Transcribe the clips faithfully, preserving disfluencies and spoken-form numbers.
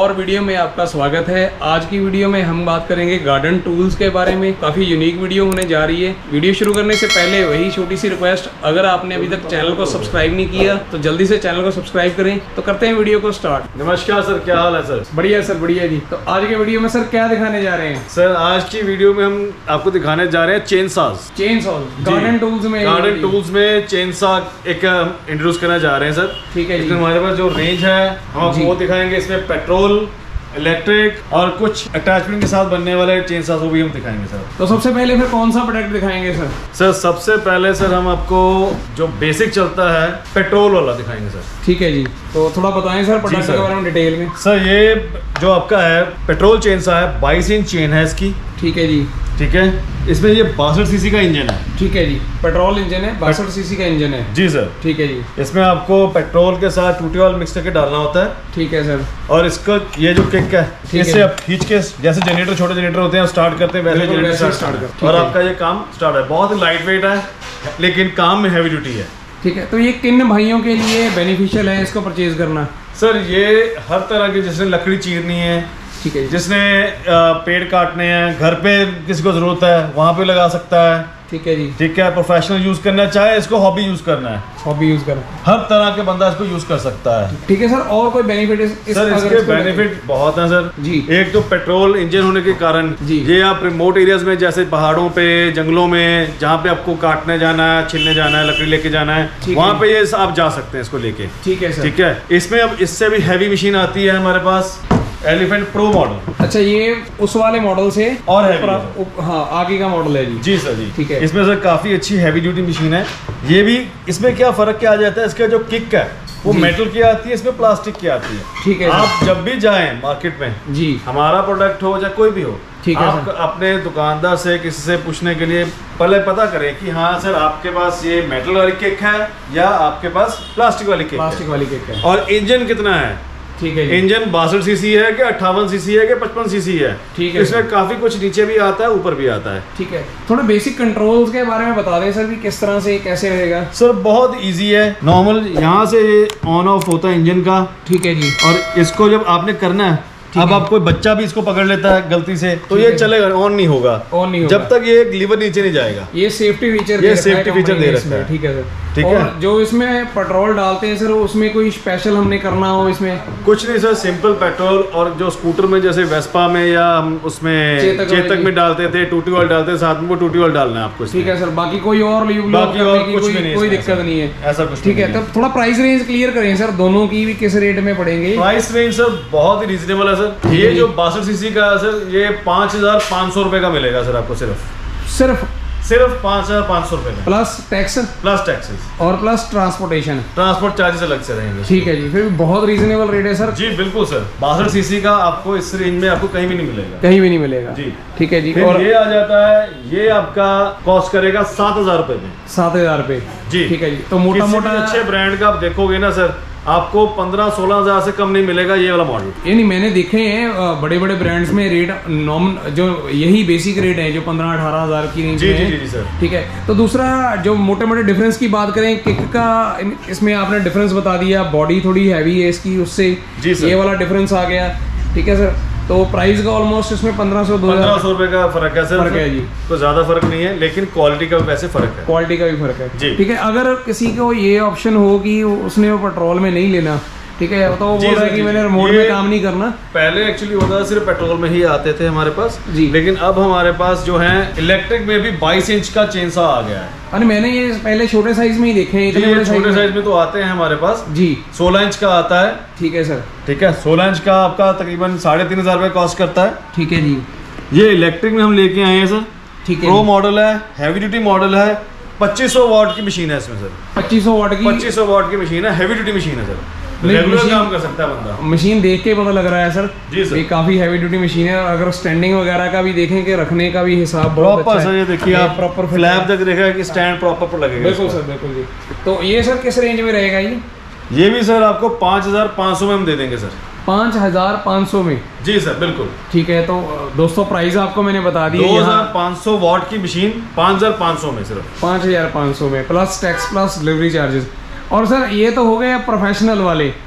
और वीडियो में आपका स्वागत है। आज की वीडियो में हम बात करेंगे गार्डन टूल्स के बारे में। काफ़ी यूनिक वीडियो होने जा रही है। वीडियो शुरू करने से पहले वही छोटी सी रिक्वेस्ट, अगर आपने अभी तक चैनल को सब्सक्राइब नहीं किया तो जल्दी से चैनल को सब्सक्राइब करें। तो करते हैं वीडियो को स्टार्ट। नमस्कार सर, क्या हाल है सर? बढ़िया सर, बढ़िया जी। तो आज के वीडियो में सर क्या दिखाने जा रहे हैं? सर आज की वीडियो में हम आपको दिखाने जा रहे हैं chainsaw. Chainsaw garden tools में गार्डन टूल्स में चेन सा एक इंट्रोड्यूस करना जा रहे हैं सर। ठीक है जी। हमारे पास जो रेंज है हम आपको वो दिखाएंगे। इसमें पेट्रोल, इलेक्ट्रिक और कुछ अटैचमेंट के साथ बनने वाले चेन साज वो भी हम दिखाएंगे सर। तो सबसे पहले फिर कौन सा प्रोडक्ट दिखाएंगे सर? सर सबसे पहले सर हम आपको जो बेसिक चलता है पेट्रोल वाला दिखाएंगे सर। ठीक है जी। तो थोड़ा बताएं सर प्रोडक्ट के बारे में डिटेल में। सर ये जो आपका है पेट्रोल चेन सा है, बाईस इंच चेन है इसकी। ठीक है जी। ठीक है, इसमें ये बासठ सीसी का इंजन है। ठीक है जी। पेट्रोल इंजन है, बासठ सीसी का इंजन है। जी सर। ठीक है जी। इसमें आपको पेट्रोल के साथ टूटी ऑयल मिक्स करके डालना होता है। ठीक है सर। और इसको ये जो किक है इससे आप खींच के, जैसे जनरेटर छोटे जनरेटर होते हैं स्टार्ट करते हैं वैसे जनरेटर स्टार्ट करते हैं और आपका ये काम स्टार्ट है। बहुत ही लाइट वेट है लेकिन काम में हैवी ड्यूटी है। ठीक है, तो ये किन भाइयों के लिए बेनिफिशियल है इसको परचेज करना? सर ये हर तरह की, जिसने लकड़ी चीरनी है, ठीक है, जिसने पेड़ काटने हैं, घर पे किसी को जरूरत है वहाँ पे लगा सकता है। ठीक है जी। ठीक है, प्रोफेशनल यूज करना चाहे, इसको हॉबी यूज करना है, हॉबी यूज करना, हर तरह के बंदा इसको यूज कर सकता है। ठीक है सर। और कोई बेनिफिट इस, इस सर इसके बेनिफिट बहुत हैं सर जी। एक तो पेट्रोल इंजन होने के कारण जी, ये आप रिमोट एरियाज में, जैसे पहाड़ों पे, जंगलों में, जहाँ पे आपको काटने जाना है, छिलने जाना है, लकड़ी लेके जाना है, वहाँ पे ये आप जा सकते हैं इसको लेके। ठीक है सर। ठीक है, इसमें अब इससे भी हैवी मशीन आती है हमारे पास, एलिफेंट प्रो मॉडल। अच्छा, ये उस वाले मॉडल से और है हाँ आगे का मॉडल है जी। जी सर जी। ठीक है, इसमें सर काफी अच्छी हैवी ड्यूटी मशीन है ये भी। इसमें क्या फर्क क्या आ जाता है, इसका जो किक है वो मेटल की आती है, इसमें प्लास्टिक की आती है। ठीक है, आप जब भी जाएं मार्केट में जी, हमारा प्रोडक्ट हो या कोई भी हो, ठीक है, आप अपने दुकानदार से किसी से पूछने के लिए पहले पता करें कि हाँ सर आपके पास ये मेटल वाली किक है या आपके पास प्लास्टिक वाली किक प्लास्टिक वाली किक है। और इंजन कितना है। ठीक है, इंजन बासठ सीसी है कि अट्ठावन सीसी है कि पचपन सीसी है। ठीक है, इसमें काफी कुछ नीचे भी आता है, ऊपर भी आता है। ठीक है, थोड़ा बेसिक कंट्रोल्स के बारे में बता दें सर भी, किस तरह से कैसे रहेगा? सर बहुत इजी है। नॉर्मल यहाँ से ऑन ऑफ होता है इंजन का। ठीक है जी। और इसको जब आपने करना है, अब आप कोई बच्चा भी इसको पकड़ लेता है गलती से तो ये चलेगा, ऑन नहीं होगा, ऑन नहीं होगा जब तक ये लीवर नीचे नहीं जाएगा। ये सेफ्टी फीचर, ये सेफ्टी फीचर दे रखा है। ठीक है सर। ठीक और है, जो इसमें पेट्रोल डालते हैं सर, उसमें कोई स्पेशल हमने करना हो इसमें? कुछ नहीं सर, सिंपल पेट्रोल। और जो स्कूटर में जैसे वेस्पा में या हम उसमें चेतक, चेतक में डालते थे, टूटी ऑयल डालते थे, साथ में वो टूटी ऑयल डालना है आपको। ठीक है सर, बाकी कोई और बाकी और कुछ भी नहीं, कोई दिक्कत नहीं है ऐसा कुछ। ठीक है, तो थोड़ा प्राइस रेंज क्लियर करें सर, दोनों की भी किस रेट में पड़ेंगे? प्राइस रेंज सर बहुत ही रीजनेबल है सर। ये जो बासठ सीसी का है सर, ये पाँच हजार पाँच सौ रुपए का मिलेगा सर आपको। सिर्फ सिर्फ सिर्फ पाँच हजार पाँच सौ रुपए में, प्लस टैक्स, प्लस टैक्सेस और प्लस ट्रांसपोर्टेशन, ट्रांसपोर्ट चार्जेस अलग से रहेंगे। ठीक है जी, फिर भी बहुत रीजनेबल रेट है सर। जी बिल्कुल सर, बासठ सीसी का आपको इस रेंज में आपको कहीं भी नहीं मिलेगा, कहीं भी नहीं मिलेगा जी। ठीक है जी। फिर और ये आ जाता है, ये आपका कॉस्ट करेगा सात हजार रुपए में। सात हजार रुपए जी। ठीक है जी। तो मोटा मोटा अच्छे ब्रांड का आप देखोगे ना सर, आपको पंद्रह सोलह हजार से कम नहीं मिलेगा ये वाला मॉडल। ये नहीं, मैंने देखे हैं बड़े बड़े ब्रांड्स में रेट नॉर्मल जो यही बेसिक रेट है जो पंद्रह अठारह हजार की रेंज में है। जी जी सर। ठीक है, तो दूसरा जो मोटे मोटे डिफरेंस की बात करें, किक का इसमें आपने डिफरेंस बता दिया, बॉडी थोड़ी हैवी है इसकी, उससे ये वाला डिफरेंस आ गया। ठीक है सर, तो प्राइस का ऑलमोस्ट इसमें पंद्रह सौ दो पंद्रह सौ रुपए का फर्क है सर। फर्क है जी, तो ज्यादा फर्क नहीं है, लेकिन क्वालिटी का वैसे फर्क है, क्वालिटी का भी फर्क है जी। ठीक है, अगर किसी को ये ऑप्शन हो कि उसने वो पेट्रोल में नहीं लेना, ठीक है, तो वो बोल रहा है कि मैंने रिमोट में काम नहीं करना। पहले एक्चुअली होता था सिर्फ पेट्रोल में ही आते थे हमारे पास जी, लेकिन अब हमारे पास जो है इलेक्ट्रिक में भी बाईस इंच का चेनसा आ गया है। अरे मैंने ये पहले छोटे साइज में ही देखे हैं, इतने बड़े छोटे साइज में तो आते हैं हमारे पास जी। सोलह इंच का आता है। ठीक है सर। ठीक है, सोलह इंच का आपका तकरीबन साढ़े तीन हजार रुपए कॉस्ट करता है। ठीक है जी। ये इलेक्ट्रिक में हम लेके आए हैं सर। ठीक है, प्रो मॉडल है, हैवी ड्यूटी मॉडल है, पच्चीस सौ वाट की मशीन है इसमें सर। पच्चीस सौ वाट की पच्चीस सौ वाट की मशीन है, हैवी ड्यूटी मशीन है सर, रेगुलर काम कर सकता है बंदा। मशीन देख के पता लग रहा है सर जी सर, ये काफी हैवी ड्यूटी मशीन है। अगर स्टैंडिंग वगैरह का भी देखें कि रखने का भी हिसाब बहुत अच्छा है सर। ये देखिए आप प्रॉपर फ्लैप तक देखेगा कि स्टैंड प्रॉपर पर लगेगा। बिल्कुल सर, बिल्कुल जी। तो ये सर किस रेंज में रहेगा ये? ये भी सर आपको पाँच हजार पाँच सौ में हम दे देंगे सर। पाँच हजार पाँच सौ में? जी सर बिल्कुल। ठीक है, तो दोस्तों प्राइस आपको मैंने बता दी, दो हजार पाँच सौ वाट की मशीन पाँच हजार पाँच सौ में सिर्फ, पाँच हजार पाँच सौ में plus tax plus delivery charges. और सर ये तो हो गए प्रोफेशनल वाले,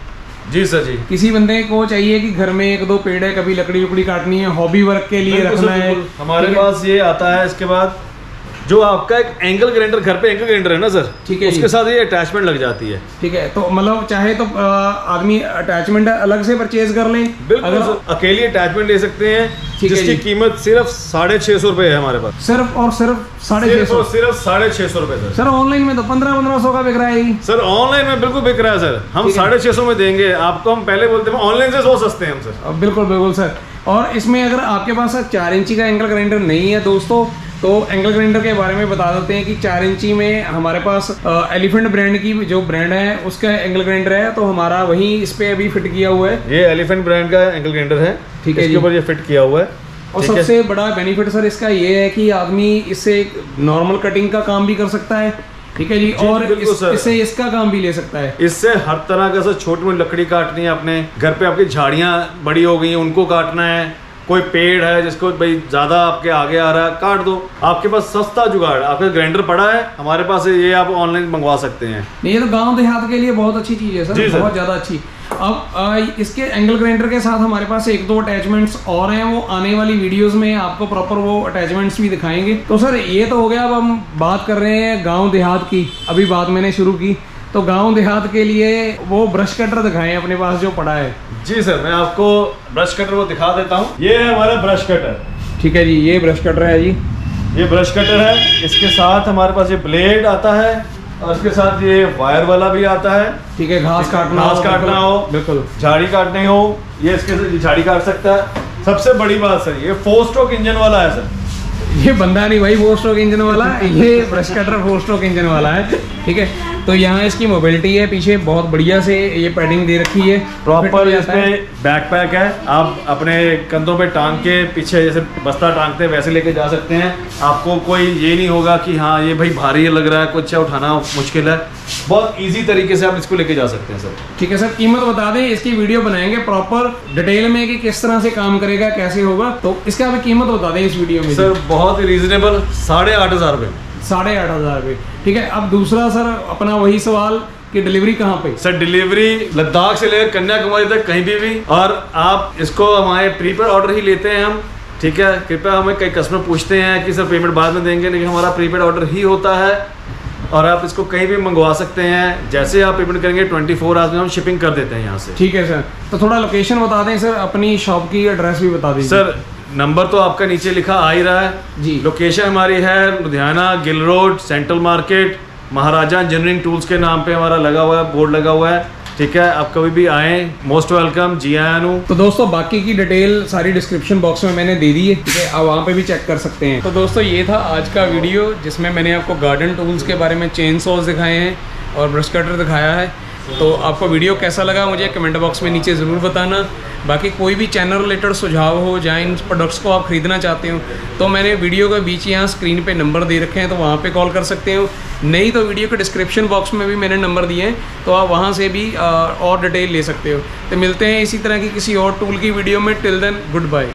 जी सर जी। किसी बंदे को चाहिए कि घर में एक दो पेड़ है, कभी लकड़ी लकड़ी काटनी है, हॉबी वर्क के लिए रखना है, हमारे पास ये आता है। इसके बाद जो आपका एक एंगल ग्राइंडर, घर पे एंगल ग्राइंडर है ना सर, ठीक है, उसके साथ ये अटैचमेंट लग जाती है। ठीक है, तो मतलब चाहे तो आदमी अटैचमेंट अलग से परचेज कर ले। बिल्कुल अगर सर, अकेली अटैचमेंट ले सकते हैं, जिसकी कीमत सिर्फ साढ़े छह सौ रुपए है हमारे पास। सिर्फ और सिर्फ साढ़े छह सौ सिर्फ साढ़े छह सौ रुपए सर। सर ऑनलाइन में तो पंद्रह पंद्रह सौ का बिक रहा है सर। ऑनलाइन में बिल्कुल बिक रहा है सर, हम साढ़े छह सौ में देंगे आपको। हम पहले बोलते हैं ऑनलाइन से बहुत सस्ते हैं हम सर। बिल्कुल बिल्कुल सर। और इसमें अगर आपके पास चार इंची का एंगल ग्राइंडर नहीं है दोस्तों, तो एंगल ग्राइंडर के बारे में बता देते हैं कि चार इंची में हमारे पास एलिफेंट ब्रांड की जो ब्रांड है उसका एंगल ग्राइंडर है, तो हमारा वही इस पे अभी फिट किया हुआ है। ये एलिफेंट ब्रांड का एंगल ग्राइंडर है, ठीक है, इसके ऊपर ये फिट किया हुआ है। और सबसे बड़ा बेनिफिट सर इसका ये है कि आदमी इससे नॉर्मल कटिंग का काम भी कर सकता है, ठीक है जी, जी और इस, इससे इसका काम भी ले सकता है। इससे हर तरह का सर, छोटी मोटी लकड़ी काटनी है अपने घर पे, आपकी झाड़ियाँ बड़ी हो गई हैं उनको काटना है, कोई पेड़ है जिसको भाई ज्यादा आपके आगे आ रहा है, काट दो। आपके पास सस्ता जुगाड़, आपका ग्राइंडर पड़ा है हमारे पास, ये आप ऑनलाइन मंगवा सकते हैं। ये तो गांव देहात के लिए बहुत अच्छी चीज है सर, सर। बहुत ज्यादा अच्छी। अब आ, इसके एंगल ग्राइंडर के साथ हमारे पास एक दो अटैचमेंट्स और हैं, वो आने वाली वीडियोस में आपको प्रॉपर वो अटैचमेंट्स भी दिखाएंगे। तो सर ये तो हो गया, अब हम बात कर रहे हैं गाँव देहात की। अभी बात मैंने शुरू की, तो गांव देहात के लिए वो ब्रश कटर दिखाएं अपने पास जो पड़ा है। जी सर, मैं आपको ब्रश कटर वो दिखा देता हूँ। ये है हमारा ब्रश कटर, ठीक है जी, ये ब्रश कटर है जी, ये ब्रश कटर है। इसके साथ हमारे पास ये ब्लेड आता है और इसके साथ ये वायर वाला भी आता है, ठीक है, घास काटना घास काटना हो, बिल्कुल झाड़ी काटनी हो, ये इसके झाड़ी काट सकता है। सबसे बड़ी बात सर, ये फोर स्ट्रोक इंजन वाला है सर। ये बंदा नहीं भाई फोर स्ट्रोक इंजन वाला, ये brush cutter four stroke engine वाला है, ठीक है। तो यहाँ इसकी मोबिलिटी है, पीछे बहुत बढ़िया से ये पैडिंग दे रखी है, प्रॉपर इसमें बैक पैक है, आप अपने कंधों पे टांग के पीछे जैसे बस्ता टांगते हैं वैसे लेके जा सकते हैं। आपको कोई ये नहीं होगा कि हाँ ये भाई भारी लग रहा है, कुछ उठाना मुश्किल है, बहुत इजी तरीके से आप इसको लेके जा सकते हैं सर। ठीक है सर, कीमत बता दें, इसकी वीडियो बनाएंगे प्रॉपर डिटेल में कि किस तरह से काम करेगा, कैसे होगा, तो इसका अभी कीमत बता दें इस वीडियो में। सर बहुत ही रीजनेबल, साढ़े आठ हजार रुपये साढ़े आठ हजार रुपये ठीक है। अब दूसरा सर अपना वही सवाल कि डिलीवरी कहाँ पे? सर डिलीवरी लद्दाख से लेकर कन्याकुमारी तक कहीं भी भी, और आप इसको हमारे प्रीपेड ऑर्डर ही लेते हैं हम, ठीक है। कृपया हमें कई कस्टमर पूछते हैं कि सर पेमेंट बाद में देंगे, लेकिन हमारा प्रीपेड ऑर्डर ही होता है और आप इसको कहीं भी मंगवा सकते हैं। जैसे आप पेमेंट करेंगे ट्वेंटी फोर आवर्स में हम शिपिंग कर देते हैं यहाँ से। ठीक है सर, तो थोड़ा लोकेशन बता दें सर, अपनी शॉप की एड्रेस भी बता दीजिए। सर नंबर तो आपका नीचे लिखा आ ही रहा है जी। लोकेशन हमारी है Ludhiana Gill road central market, Maharaja engineering tools के नाम पे हमारा लगा हुआ है, बोर्ड लगा हुआ है, ठीक है। आप कभी भी आए, मोस्ट वेलकम, जी आया हूँ। तो दोस्तों बाकी की डिटेल सारी डिस्क्रिप्शन बॉक्स में मैंने दे दी है, ठीक है, आप वहाँ पे भी चेक कर सकते हैं। तो दोस्तों ये था आज का वीडियो, जिसमें मैंने आपको गार्डन टूल्स के बारे में चेन सॉज दिखाए हैं और ब्रश कटर दिखाया है। तो आपको वीडियो कैसा लगा मुझे कमेंट बॉक्स में नीचे ज़रूर बताना। बाकी कोई भी चैनल रिलेटेड सुझाव हो, या इन प्रोडक्ट्स को आप ख़रीदना चाहते हो, तो मैंने वीडियो के बीच यहाँ स्क्रीन पे नंबर दे रखे हैं, तो वहाँ पे कॉल कर सकते हो। नहीं तो वीडियो के डिस्क्रिप्शन बॉक्स में भी मैंने नंबर दिए हैं, तो आप वहाँ से भी और डिटेल ले सकते हो। तो मिलते हैं इसी तरह की किसी और टूल की वीडियो में। Till then good bye.